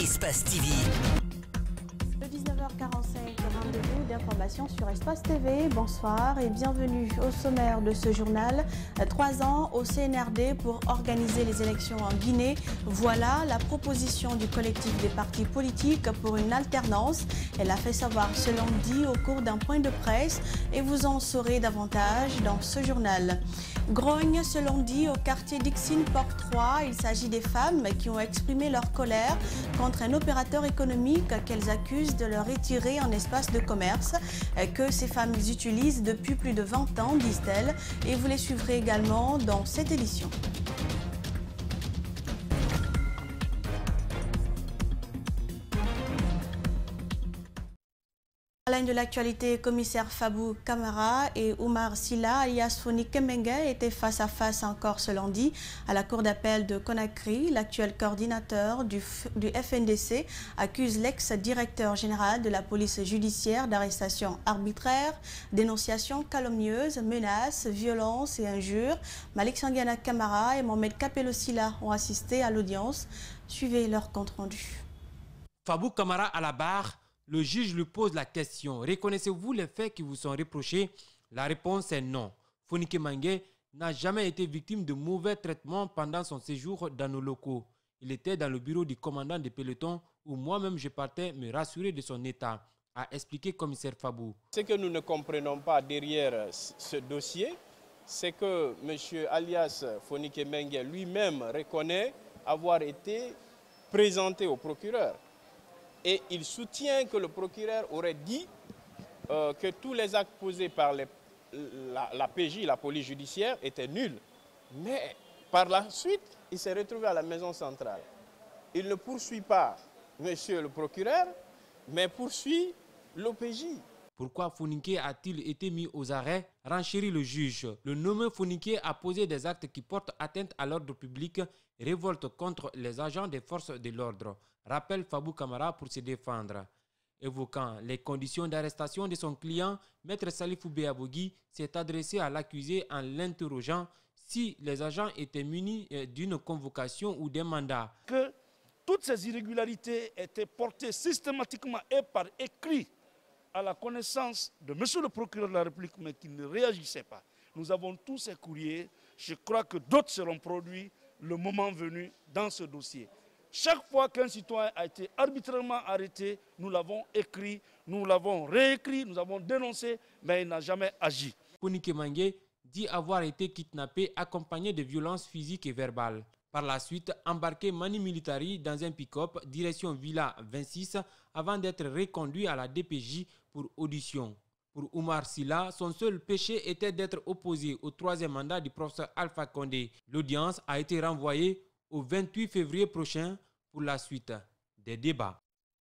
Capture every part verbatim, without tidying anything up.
Espace T V. Le dix-neuf heures quarante-cinq, rendez-vous d'information sur Espace T V. Bonsoir et bienvenue au sommaire de ce journal. Trois ans au C N R D pour organiser les élections en Guinée. Voilà la proposition du collectif des partis politiques pour une alternance. Elle a fait savoir ce lundi au cours d'un point de presse et vous en saurez davantage dans ce journal. Grogne ce lundi au quartier Dixine Port trois. Il s'agit des femmes qui ont exprimé leur colère contre un opérateur économique qu'elles accusent de leur retirer un espace de commerce que ces femmes utilisent depuis plus de vingt ans, disent-elles. Et vous les suivrez également dans cette édition. À la ligne de l'actualité, commissaire Fabou Kamara et Oumar Silla, alias Foni Kemenge, étaient face à face encore ce lundi à la cour d'appel de Conakry. L'actuel coordinateur du, du F N D C accuse l'ex-directeur général de la police judiciaire d'arrestation arbitraire, dénonciation calomnieuse, menaces, violences et injures. Malik Sangiana Kamara et Mohamed Kapelo Silla ont assisté à l'audience. Suivez leur compte-rendu. Fabou Kamara à la barre. Le juge lui pose la question. Reconnaissez-vous les faits qui vous sont reprochés? La réponse est non. Foni Kemenge n'a jamais été victime de mauvais traitements pendant son séjour dans nos locaux. Il était dans le bureau du commandant de peloton où moi-même je partais me rassurer de son état, a expliqué commissaire Fabou. Ce que nous ne comprenons pas derrière ce dossier, c'est que M. alias Foni Kemenge lui-même reconnaît avoir été présenté au procureur. Et il soutient que le procureur aurait dit euh, que tous les actes posés par les, la, la P J, la police judiciaire, étaient nuls. Mais par la suite, il s'est retrouvé à la maison centrale. Il ne poursuit pas monsieur le procureur, mais poursuit l'O P J. Pourquoi Fonike a-t-il été mis aux arrêts? Renchérit le juge. Le nommé Fonike a posé des actes qui portent atteinte à l'ordre public et révolte contre les agents des forces de l'ordre. Rappelle Fabou Kamara pour se défendre. Évoquant les conditions d'arrestation de son client, Maître Salifou Béabogui s'est adressé à l'accusé en l'interrogeant si les agents étaient munis d'une convocation ou d'un mandat. Que toutes ces irrégularités étaient portées systématiquement et par écrit à la connaissance de monsieur le procureur de la République, mais qui ne réagissait pas. Nous avons tous ces courriers. Je crois que d'autres seront produits le moment venu dans ce dossier. Chaque fois qu'un citoyen a été arbitrairement arrêté, nous l'avons écrit, nous l'avons réécrit, nous avons dénoncé, mais il n'a jamais agi. Foni Kemenge dit avoir été kidnappé accompagné de violences physiques et verbales. Par la suite, embarqué mani militari dans un pick-up direction Villa vingt-six avant d'être reconduit à la D P J pour audition. Pour Oumar Silla, son seul péché était d'être opposé au troisième mandat du professeur Alpha Condé. L'audience a été renvoyée au vingt-huit février prochain pour la suite des débats.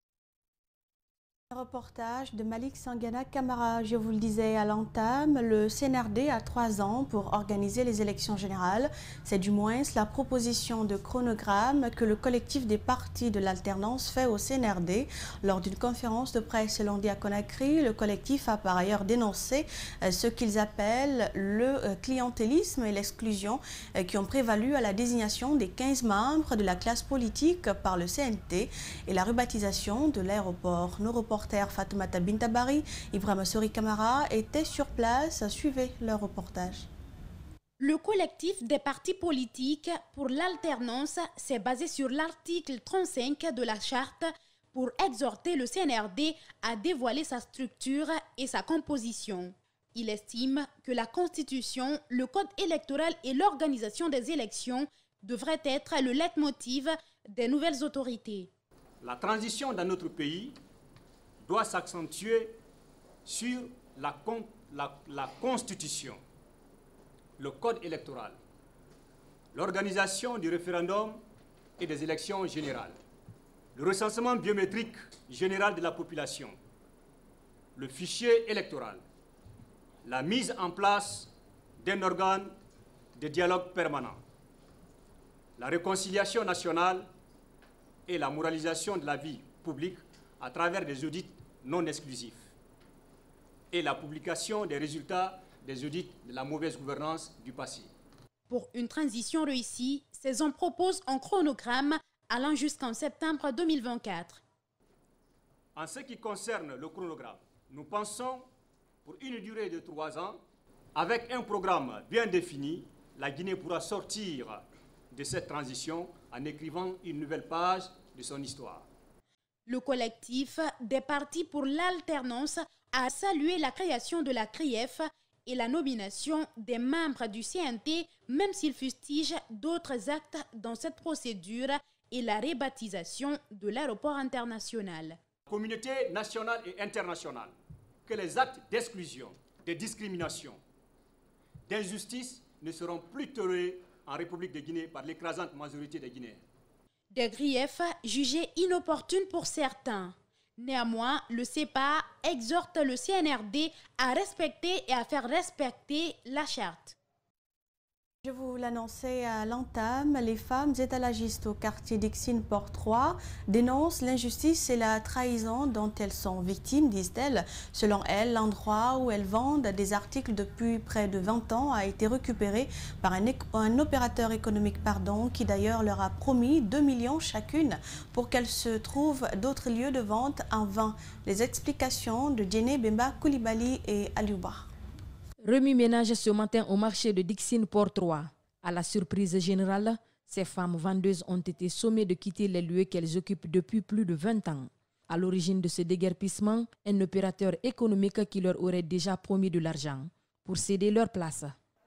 Reportage de Malik Sangiana Kamara. Je vous le disais à l'entame, le C N R D a trois ans pour organiser les élections générales. C'est du moins la proposition de chronogramme que le collectif des partis de l'alternance fait au C N R D. Lors d'une conférence de presse lundi à Conakry, le collectif a par ailleurs dénoncé ce qu'ils appellent le clientélisme et l'exclusion qui ont prévalu à la désignation des quinze membres de la classe politique par le C N T et la rebaptisation de l'aéroport. Nos reporters Fatoumata Bintabari, Ibrahima Sori Kamara étaient sur place. Suivez leur reportage. Le collectif des partis politiques pour l'alternance s'est basé sur l'article trente-cinq de la charte pour exhorter le C N R D à dévoiler sa structure et sa composition. Il estime que la Constitution, le code électoral et l'organisation des élections devraient être le leitmotiv des nouvelles autorités. La transition dans notre pays doit s'accentuer sur la, la, la Constitution, le code électoral, l'organisation du référendum et des élections générales, le recensement biométrique général de la population, le fichier électoral, la mise en place d'un organe de dialogue permanent, la réconciliation nationale et la moralisation de la vie publique à travers des audits non exclusifs et la publication des résultats des audits de la mauvaise gouvernance du passé. Pour une transition réussie, ces hommes proposent un chronogramme allant jusqu'en septembre deux mille vingt-quatre. En ce qui concerne le chronogramme, nous pensons pour une durée de trois ans, avec un programme bien défini, la Guinée pourra sortir de cette transition en écrivant une nouvelle page de son histoire. Le collectif des partis pour l'alternance a salué la création de la C R I E F et la nomination des membres du C N T, même s'il fustige d'autres actes dans cette procédure et la rebaptisation de l'aéroport international. Communauté nationale et internationale, que les actes d'exclusion, de discrimination, d'injustice ne seront plus tolérés en République de Guinée par l'écrasante majorité des Guinéens. Des griefs jugés inopportunes pour certains. Néanmoins, le C E P A exhorte le C N R D à respecter et à faire respecter la charte. Je vous l'annonçais à l'entame, les femmes étalagistes au quartier Dixine Port trois dénoncent l'injustice et la trahison dont elles sont victimes, disent-elles. Selon elles, l'endroit où elles vendent des articles depuis près de vingt ans a été récupéré par un, un opérateur économique pardon, qui d'ailleurs leur a promis deux millions chacune pour qu'elles se trouvent d'autres lieux de vente en vain. Les explications de Djene Bemba Koulibaly et Aliouba. Remue-ménage ce matin au marché de Dixine Port trois. À la surprise générale, ces femmes vendeuses ont été sommées de quitter les lieux qu'elles occupent depuis plus de vingt ans. À l'origine de ce déguerpissement, un opérateur économique qui leur aurait déjà promis de l'argent pour céder leur place.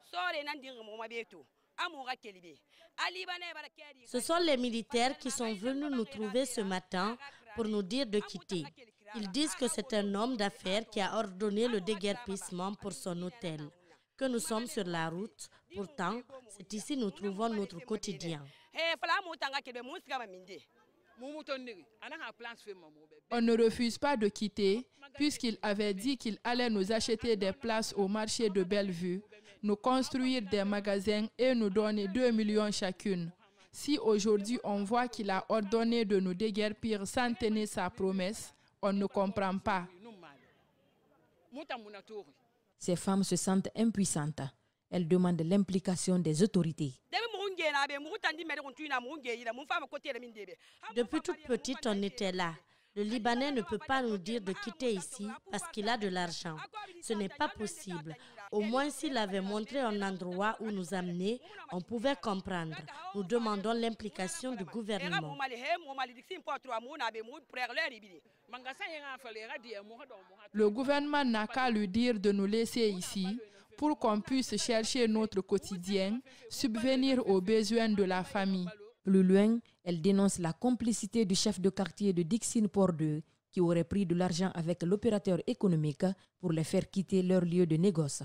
Ce sont les militaires qui sont venus nous trouver ce matin pour nous dire de quitter. Ils disent que c'est un homme d'affaires qui a ordonné le déguerpissement pour son hôtel, que nous sommes sur la route. Pourtant, c'est ici que nous trouvons notre quotidien. On ne refuse pas de quitter, puisqu'il avait dit qu'il allait nous acheter des places au marché de Bellevue, nous construire des magasins et nous donner deux millions chacune. Si aujourd'hui on voit qu'il a ordonné de nous déguerpir sans tenir sa promesse, on ne comprend pas. Ces femmes se sentent impuissantes. Elles demandent l'implication des autorités. Depuis toute petite, on était là. Le Libanais ne peut pas nous dire de quitter ici parce qu'il a de l'argent. Ce n'est pas possible. Au moins, s'il avait montré un endroit où nous amener, on pouvait comprendre. Nous demandons l'implication du gouvernement. Le gouvernement n'a qu'à lui dire de nous laisser ici pour qu'on puisse chercher notre quotidien, subvenir aux besoins de la famille. Plus loin, elle dénonce la complicité du chef de quartier de Dixine Port deux qui aurait pris de l'argent avec l'opérateur économique pour les faire quitter leur lieu de négoce.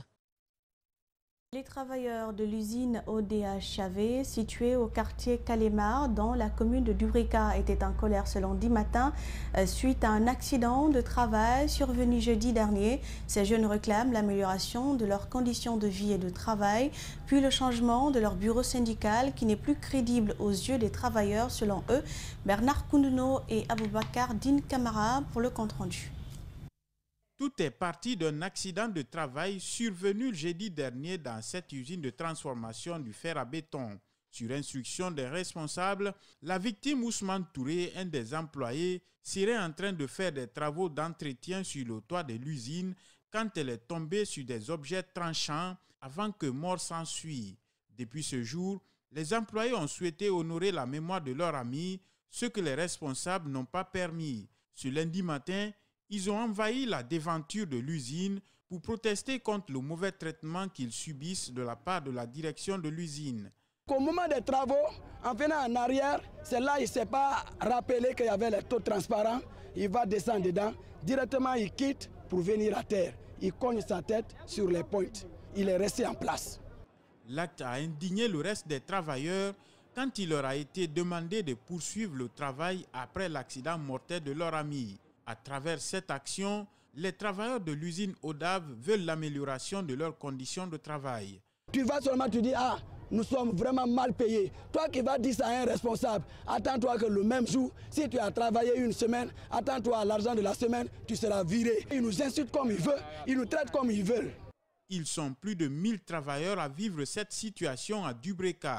Les travailleurs de l'usine O D H Chavé, située au quartier Calémar, dans la commune de Dubrika, étaient en colère ce lundi matin euh, suite à un accident de travail survenu jeudi dernier. Ces jeunes réclament l'amélioration de leurs conditions de vie et de travail, puis le changement de leur bureau syndical qui n'est plus crédible aux yeux des travailleurs selon eux. Bernard Koundouno et Aboubakar Din Kamara pour le compte-rendu. Tout est parti d'un accident de travail survenu le jeudi dernier dans cette usine de transformation du fer à béton. Sur instruction des responsables, la victime Ousmane Touré, un des employés, serait en train de faire des travaux d'entretien sur le toit de l'usine quand elle est tombée sur des objets tranchants avant que mort s'ensuit. Depuis ce jour, les employés ont souhaité honorer la mémoire de leur ami, ce que les responsables n'ont pas permis. Ce lundi matin, ils ont envahi la devanture de l'usine pour protester contre le mauvais traitement qu'ils subissent de la part de la direction de l'usine. Au moment des travaux, en venant en arrière, c'est là il ne s'est pas rappelé qu'il y avait les taux transparents. Il va descendre dedans. Directement, il quitte pour venir à terre. Il cogne sa tête sur les pointes. Il est resté en place. L'acte a indigné le reste des travailleurs quand il leur a été demandé de poursuivre le travail après l'accident mortel de leur ami. À travers cette action, les travailleurs de l'usine Odav veulent l'amélioration de leurs conditions de travail. Tu vas seulement te dire, ah, nous sommes vraiment mal payés. Toi qui vas dire ça à un responsable, attends-toi que le même jour, si tu as travaillé une semaine, attends-toi à l'argent de la semaine, tu seras viré. Ils nous insultent comme ils veulent, ils nous traitent comme ils veulent. Ils sont plus de mille travailleurs à vivre cette situation à Dubreka.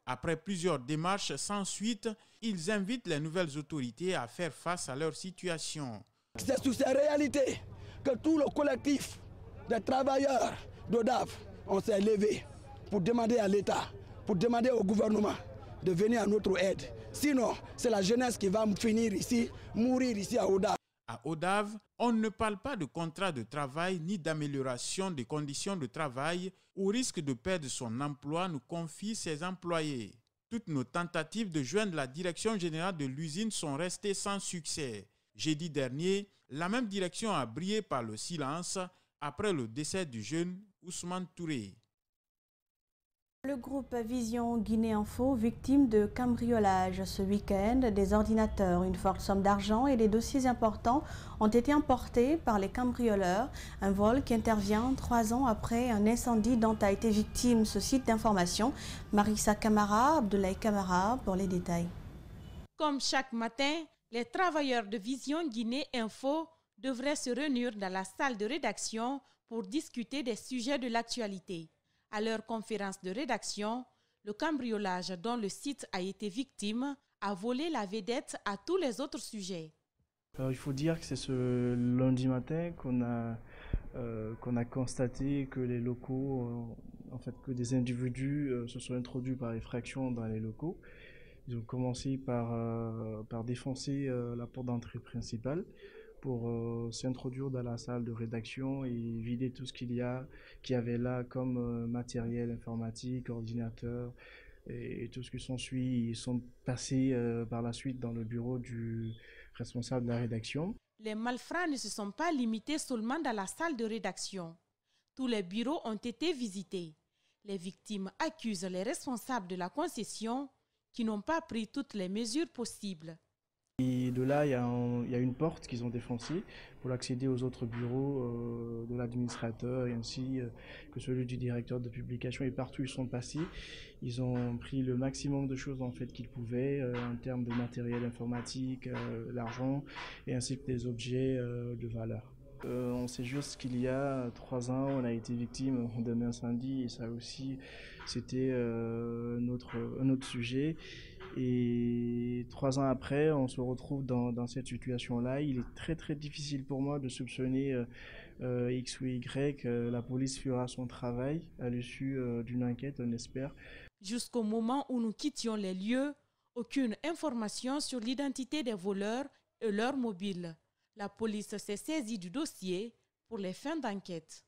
Après plusieurs démarches sans suite, ils invitent les nouvelles autorités à faire face à leur situation. C'est sur ces réalités que tout le collectif des travailleurs d'Odave, on s'est levé pour demander à l'État, pour demander au gouvernement de venir à notre aide. Sinon, c'est la jeunesse qui va finir ici, mourir ici à Odave. À Odave, on ne parle pas de contrat de travail ni d'amélioration des conditions de travail au risque de perdre son emploi, nous confient ses employés. Toutes nos tentatives de joindre la direction générale de l'usine sont restées sans succès. Jeudi dernier, la même direction a brillé par le silence après le décès du jeune Ousmane Touré. Le groupe Vision Guinée Info, victime de cambriolage ce week-end, des ordinateurs, une forte somme d'argent et des dossiers importants ont été emportés par les cambrioleurs. Un vol qui intervient trois ans après un incendie dont a été victime ce site d'information. Marissa Camara, Abdoulaye Camara pour les détails. Comme chaque matin, les travailleurs de Vision Guinée Info devraient se réunir dans la salle de rédaction pour discuter des sujets de l'actualité. À leur conférence de rédaction, le cambriolage dont le site a été victime a volé la vedette à tous les autres sujets. Alors, il faut dire que c'est ce lundi matin qu'on a, euh, qu'on a constaté que les locaux, euh, en fait, que des individus euh, se sont introduits par effraction dans les locaux. Ils ont commencé par, euh, par défoncer euh, la porte d'entrée principale pour euh, s'introduire dans la salle de rédaction et vider tout ce qu'il y a, qu'il y avait là comme euh, matériel informatique, ordinateur et, et tout ce qui s'ensuit. Ils sont passés euh, par la suite dans le bureau du responsable de la rédaction. Les malfrats ne se sont pas limités seulement dans la salle de rédaction. Tous les bureaux ont été visités. Les victimes accusent les responsables de la concession qui n'ont pas pris toutes les mesures possibles. Et de là, il y, a un, il y a une porte qu'ils ont défoncée pour accéder aux autres bureaux euh, de l'administrateur et ainsi euh, que celui du directeur de publication. Et partout où ils sont passés, ils ont pris le maximum de choses en fait qu'ils pouvaient euh, en termes de matériel informatique, euh, l'argent et ainsi que des objets euh, de valeur. Euh, on sait juste qu'il y a trois ans, on a été victime d'un incendie et ça aussi, c'était euh, notre, un autre sujet. Et trois ans après, on se retrouve dans, dans cette situation-là. Il est très très difficile pour moi de soupçonner euh, euh, X ou Y. Euh, la police fera son travail à l'issue euh, d'une enquête, on espère. Jusqu'au moment où nous quittions les lieux, aucune information sur l'identité des voleurs et leur mobile. La police s'est saisie du dossier pour les fins d'enquête.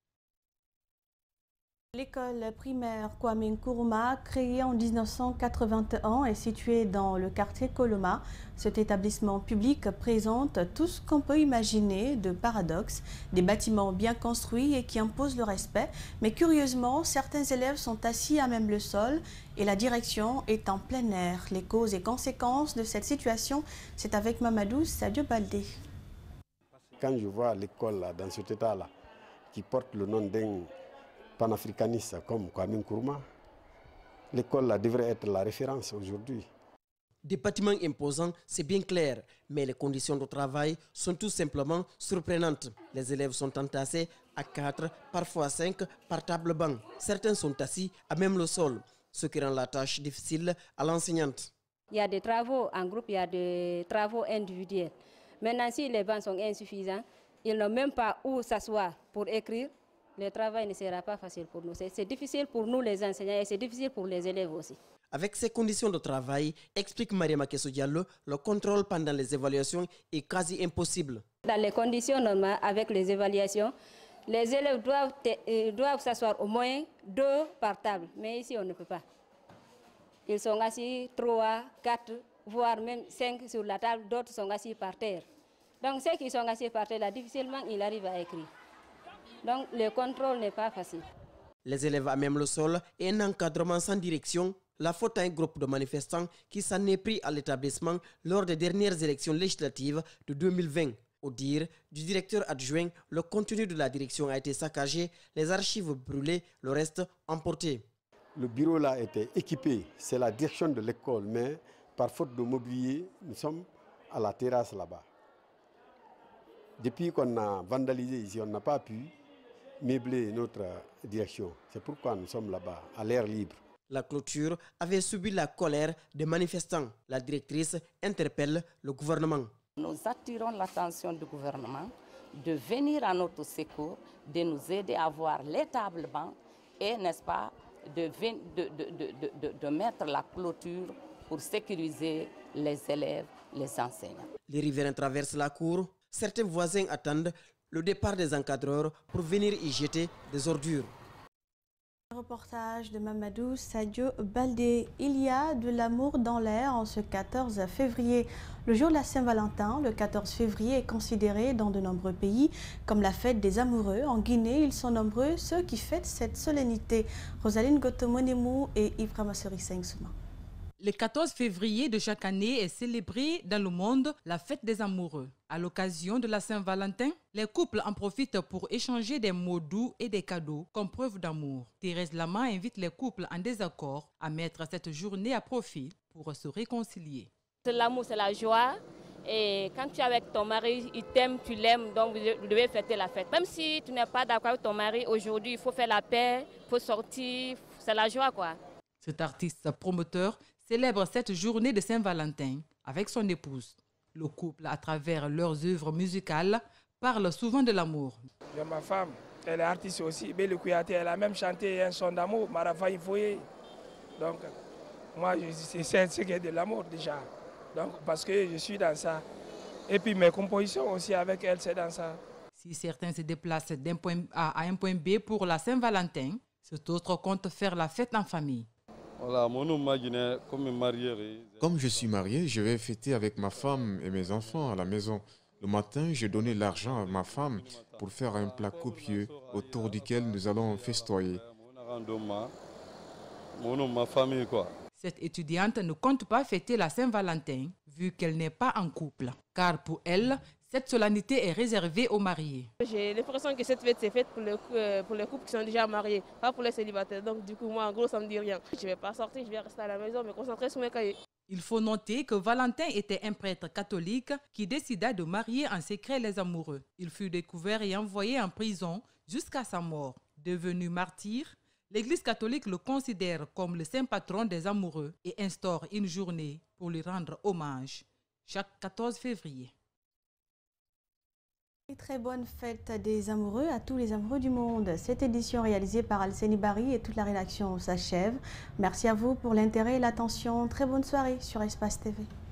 L'école primaire Kwame Nkrumah, créée en mille neuf cent quatre-vingt-un, est située dans le quartier Koloma. Cet établissement public présente tout ce qu'on peut imaginer de paradoxes, des bâtiments bien construits et qui imposent le respect. Mais curieusement, certains élèves sont assis à même le sol et la direction est en plein air. Les causes et conséquences de cette situation, c'est avec Mamadou Sadio Baldé. Quand je vois l'école dans cet état-là, qui porte le nom d'un panafricaniste comme Kwame Nkrumah, l'école là devrait être la référence aujourd'hui. Des bâtiments imposants, c'est bien clair, mais les conditions de travail sont tout simplement surprenantes. Les élèves sont entassés à quatre, parfois à cinq, par table banc. Certains sont assis à même le sol, ce qui rend la tâche difficile à l'enseignante. Il y a des travaux en groupe, il y a des travaux individuels. Maintenant, si les bancs sont insuffisants, ils n'ont même pas où s'asseoir pour écrire. Le travail ne sera pas facile pour nous. C'est difficile pour nous les enseignants et c'est difficile pour les élèves aussi. Avec ces conditions de travail, explique Mariama Kesso Diallo, le contrôle pendant les évaluations est quasi impossible. Dans les conditions normales, avec les évaluations, les élèves doivent, doivent s'asseoir au moins deux par table. Mais ici, on ne peut pas. Ils sont assis trois, quatre, voire même cinq sur la table. D'autres sont assis par terre. Donc ceux qui sont assis par terre, là, difficilement, ils arrivent à écrire. Donc le contrôle n'est pas facile. Les élèves à même le sol et un encadrement sans direction, la faute à un groupe de manifestants qui s'en est pris à l'établissement lors des dernières élections législatives de deux mille vingt. Au dire du directeur adjoint, le contenu de la direction a été saccagé, les archives brûlées, le reste emporté. Le bureau là était équipé, c'est la direction de l'école, mais par faute de mobilier, nous sommes à la terrasse là-bas. Depuis qu'on a vandalisé ici, on n'a pas pu meubler notre direction. C'est pourquoi nous sommes là-bas, à l'air libre. La clôture avait subi la colère des manifestants. La directrice interpelle le gouvernement. Nous attirons l'attention du gouvernement de venir à notre secours, de nous aider à voir les tables bancs et, n'est-ce pas, de, de, de, de, de, de mettre la clôture pour sécuriser les élèves, les enseignants. Les riverains traversent la cour. Certains voisins attendent le départ des encadreurs pour venir y jeter des ordures. Reportage de Mamadou Sadio Baldé. Il y a de l'amour dans l'air en ce quatorze février. Le jour de la Saint-Valentin, le quatorze février, est considéré dans de nombreux pays comme la fête des amoureux. En Guinée, ils sont nombreux ceux qui fêtent cette solennité. Rosaline Gotomonemou et Ibrahima Seng-Souma. Le quatorze février de chaque année est célébré dans le monde la fête des amoureux. À l'occasion de la Saint-Valentin, les couples en profitent pour échanger des mots doux et des cadeaux comme preuve d'amour. Thérèse Lama invite les couples en désaccord à mettre cette journée à profit pour se réconcilier. L'amour, c'est la joie. Et quand tu es avec ton mari, il t'aime, tu l'aimes, donc vous devez fêter la fête. Même si tu n'es pas d'accord avec ton mari, aujourd'hui, il faut faire la paix, il faut sortir, c'est la joie, quoi. Cet artiste promoteur célèbre cette journée de Saint-Valentin avec son épouse. Le couple, à travers leurs œuvres musicales, parle souvent de l'amour. Ma femme, elle est artiste aussi. Belle Kouyaté, elle a même chanté un son d'amour, Marafa Ifoye. Donc, moi, c'est ce qui est de l'amour déjà. Donc, parce que je suis dans ça. Et puis mes compositions aussi avec elle, c'est dans ça. Si certains se déplacent d'un point A à un point B pour la Saint-Valentin, cet autre compte faire la fête en famille. Comme je suis marié, je vais fêter avec ma femme et mes enfants à la maison. Le matin, j'ai donné l'argent à ma femme pour faire un plat copieux autour duquel nous allons festoyer. Cette étudiante ne compte pas fêter la Saint-Valentin vu qu'elle n'est pas en couple. Car pour elle, cette solennité est réservée aux mariés. J'ai l'impression que cette fête c'est faite pour, le, pour les couples qui sont déjà mariés, pas pour les célibataires. Donc du coup, moi en gros, ça ne me dit rien. Je ne vais pas sortir, je vais rester à la maison, me concentrer sur mes cahiers. Il faut noter que Valentin était un prêtre catholique qui décida de marier en secret les amoureux. Il fut découvert et envoyé en prison jusqu'à sa mort. Devenu martyr, l'Église catholique le considère comme le saint patron des amoureux et instaure une journée pour lui rendre hommage chaque quatorze février. Très bonne fête des amoureux à tous les amoureux du monde. Cette édition réalisée par Alceni Bari et toute la rédaction s'achève. Merci à vous pour l'intérêt et l'attention. Très bonne soirée sur Espace T V.